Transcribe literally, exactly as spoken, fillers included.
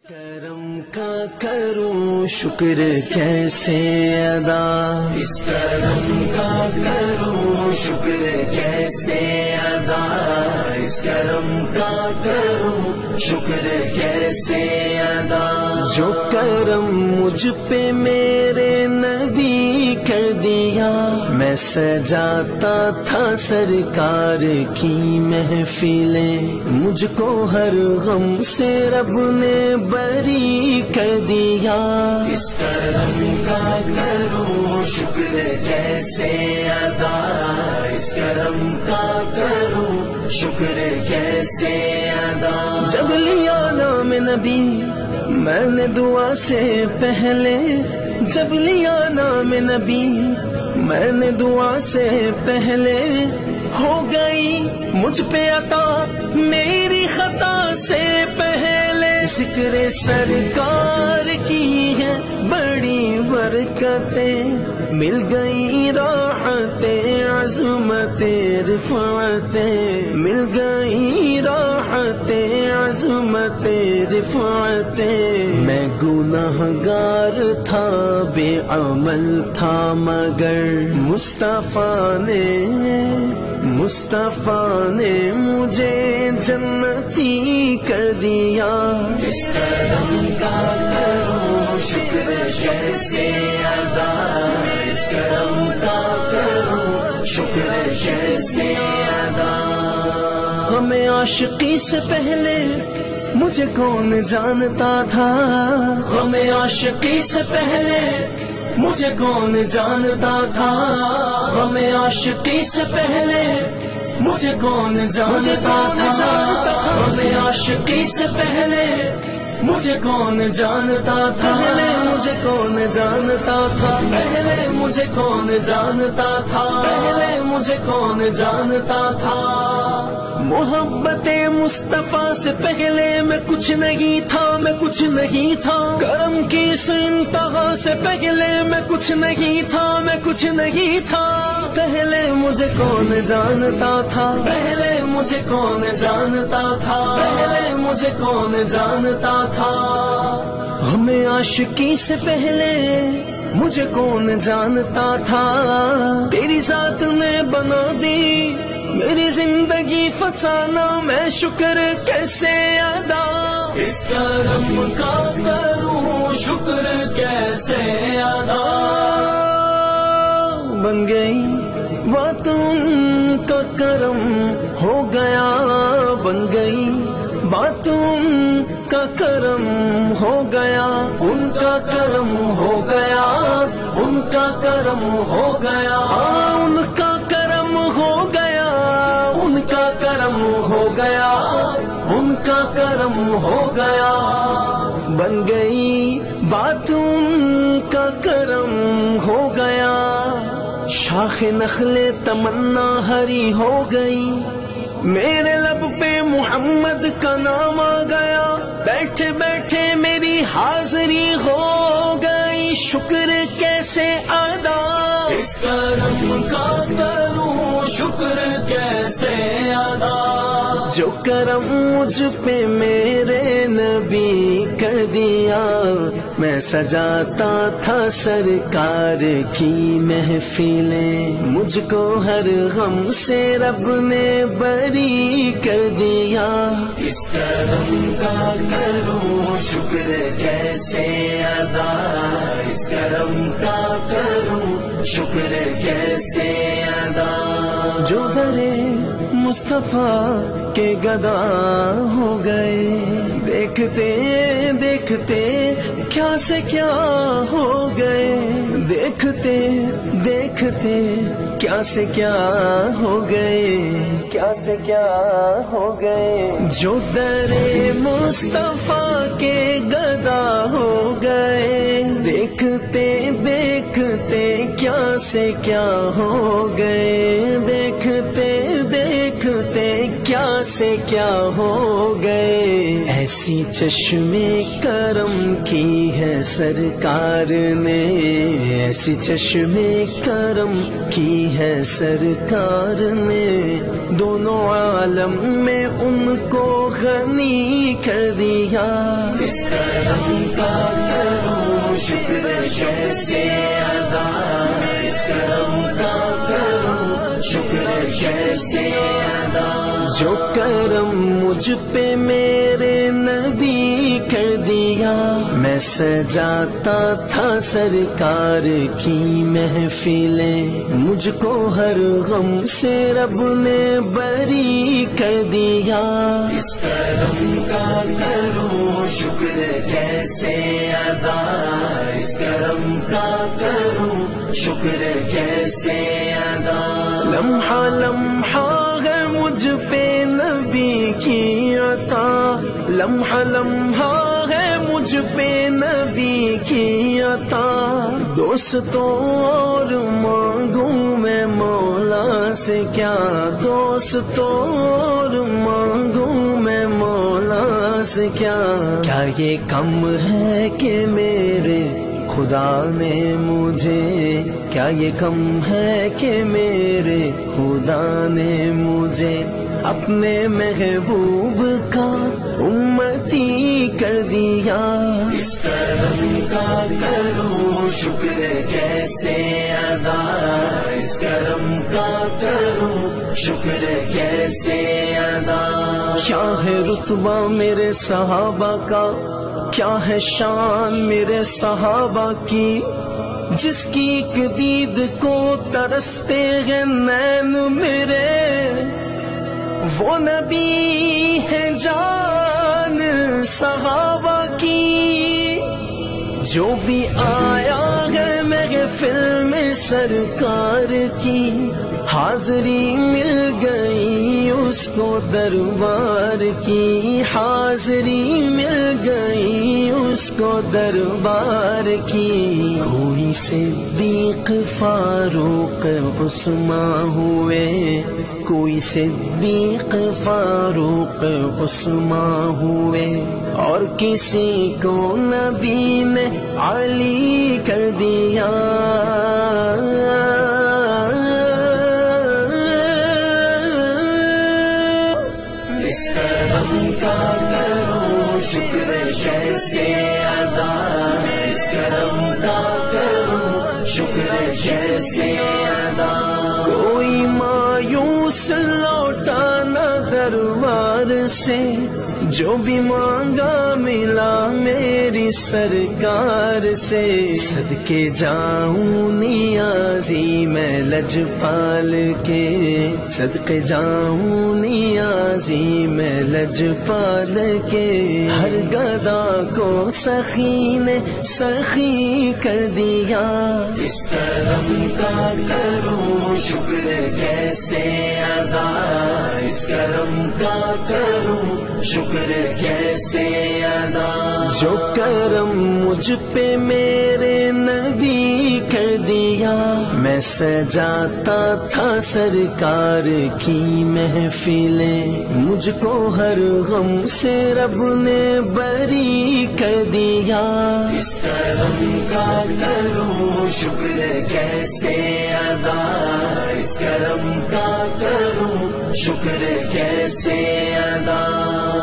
کرم کا کروں شکر کیسے ادا، اس کرم کا کروں شکر کیسے ادا، اس کرم کا کروں شکر کیسے ادا، جو کرم مجھ پہ میرے نبی کر دیا، میں سجاتا تھا سرکار کی محفلیں، مجھ کو ہر غم سے رب نے بری کر دیا، اس کرم کا کروں شکر کیسے ادا، اس کرم کا کروں شکر کیسے ادا، جب لیا نام نبی میں نے دعا سے پہلے، جب لیا نام نبی میں نے دعا سے پہلے، ہو گئی مجھ پہ عطا میری خطا سے پہلے، ذکر سرکار کی ہے بڑی برکتیں، مل گئی راحتیں عظمتیں رفعتیں، مل گئی راحتیں عظمتیں رفعتیں، میں گناہ گار تھا بے عمل تھا مگر مصطفیٰ نے مصطفیٰ نے مجھے جنتی کر دیا، اس کرم کا کروں شکر کیسے ادا، اس کرم کا کروں شکر کیسے ادا، ہمیں عاشقی سے پہلے مجھے کون جانتا تھا، ہمیں عاشقی سے پہلے مجھے کون جانتا تھا، ہمیں عاشقی سے پہلے مجھے کون جانتا تھا، ہمیں عاشقی سے پہلے مجھے کون جانتا تھا، پہلے مجھے کون جانتا تھا، پہلے مجھے کون جانتا تھا، پہلے مجھے کون جانتا تھا، محبت مصطفیٰ سے پہلے میں کچھ نہیں تھا، میں کچھ نہیں تھا، کرم کی اس انتہا سے پہلے میں کچھ نہیں تھا، میں کچھ نہیں تھا، پہلے مجھے کون جانتا تھا، پہلے مجھے کون جانتا تھا، پہلے مجھے کون جانتا تھا، ہمیں عاشقی سے پہلے مجھے کون جانتا تھا، تیری ذات نے بنا دی میری زندگی فسانہ، میں شکر کیسے ادا، اس کرم کا کروں شکر کیسے ادا، بن گئی بات ان کا کرم ہو گیا، بن گئی بات ان کا کرم ہو گیا، ان کا کرم ہو گیا، ان کا کرم ہو گیا، ان کا کرم ہو گیا، ان کا کرم ہو گیا، ان کا کرم ہو گیا، بن گئی بات ان کا کرم ہو گیا، شاخ نخل تمنا ہری ہو گئی، میرے لب پہ محمد کا نام آ گیا، بیٹھے بیٹھے میری حاضری ہو گئی، شکر کیسے ادا، اس کرم کا کروں شکر کیسے ادا، جو کرم مجھ پہ میرے نبی کر دیا، میں سجاتا تھا سرکار کی محفلیں، مجھ کو ہر غم سے رب نے بری کر دیا، اس کرم کا کروں شکر کیسے ادا، اس کرم کا کروں شکر کیسے ادا، جو درے مصطفیٰ کے گدا ہو گئے، دیکھتے دیکھتے کیا سے کیا ہو گئے، دیکھتے دیکھتے کیا سے کیا ہو گئے، کیا سے کیا ہو گئے، جو درے مصطفیٰ کے گدا ہو گئے، دیکھتے دیکھتے کیا سے کیا ہو گئے، دیکھتے دیکھتے کیا سے کیا ہو گئے، ایسی چشمے کرم کی ہے سرکار نے، ایسی چشمے کرم کی ہے سرکار نے، دونوں عالم میں ان کو غنی کر دیا۔ اس کرم کا کرو شکر کیسے ادا، اس کرم کا کرو شکر کیسے ادا، جو کرم مجھ پہ میرے نبی کر دیا۔ میں سجاتا تھا سرکار کی محفلیں، مجھ کو ہر غم سے رب نے بری کر دیا۔ اس کرم کا کرو شکر کیسے ادا، اس کرم کا کرو شکر کیسے ادا، لمحہ لمحہ ہے مجھ پہ نبی کی عطا، لمحہ لمحہ ہے مجھ پہ نبی کی عطا، دوستوں اور مانگوں میں مولا سے کیا، دوستوں اور مانگوں میں مولا سے کیا، کیا یہ کم ہے کہ میرے خدا نے مجھے، کیا یہ کم ہے کہ میرے خدا نے مجھے اپنے محبوب کا امتی کر دیا۔ اس کرم کا کرو شکر کیسے ادا، اس کرم کا کرو شکر کیسے ادا، کیا ہے رتبہ میرے صحابہ کا، کیا ہے شان میرے صحابہ کی، جس کی ایک دید کو ترستے ہیں نین میرے، وہ نبی ہے جان صحابہ کی، جو بھی آیا ہے محفل میں سرکار کی، حاضری مل گئی اس کو دربار کی، حاضری مل گئی اس کو دربار کی، کوئی صدیق فاروق عثمان ہوئے، کوئی صدیق فاروق عثمان ہوئے، اور کسی کو نبی نے علی کر دیا۔ اس کرم کا کرو شکر کیسے ادا، اس کرم کا کرو شکر کیسے ادا، کوئی مایوس لوٹا نہ دربار سے، جو بھی مانگا ملا میری سرکار سے، صدقے جاؤں نیازی میں لجپال کے، صدقے جاؤں نیازی میں لجپال کے، ہر گدا کو سخی نے سخی کر دیا۔ اس کرم کا کرو شکر کیسے ادا، اس کرم کا کرو شکر کیسے ادا، جو کرم مجھ پہ میرے نبی کر دیا۔ میں سجاتا تھا سرکار کی محفلیں، مجھ کو ہر غم سے رب نے بری کر دیا۔ اس کرم کا کرو شکر کیسے ادا، اس کرم کا کرو شکر کیسے ادا۔